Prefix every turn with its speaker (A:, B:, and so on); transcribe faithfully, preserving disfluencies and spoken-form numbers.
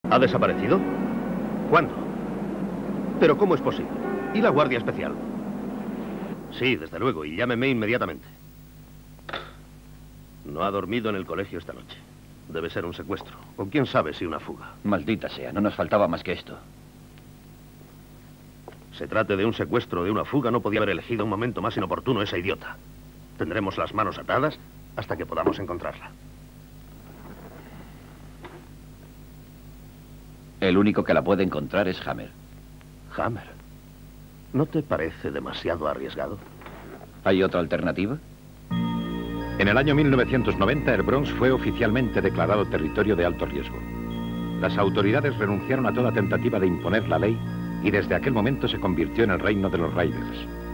A: ¿Ha desaparecido? ¿Cuándo? ¿Pero cómo es posible? ¿Y la Guardia Especial? Sí, desde luego, y llámeme inmediatamente. No ha dormido en el colegio esta noche. Debe ser un secuestro. O quién sabe si una fuga.
B: Maldita sea, no nos faltaba más que esto.
A: Se trate de un secuestro o de una fuga, no podía haber elegido un momento más inoportuno esa idiota. Tendremos las manos atadas hasta que podamos encontrarla.
B: El único que la puede encontrar es Hammer.
A: Hammer. ¿No te parece demasiado arriesgado?
B: ¿Hay otra alternativa?
C: En el año mil novecientos noventa, el Bronx fue oficialmente declarado territorio de alto riesgo. Las autoridades renunciaron a toda tentativa de imponer la ley y desde aquel momento se convirtió en el reino de los Raiders.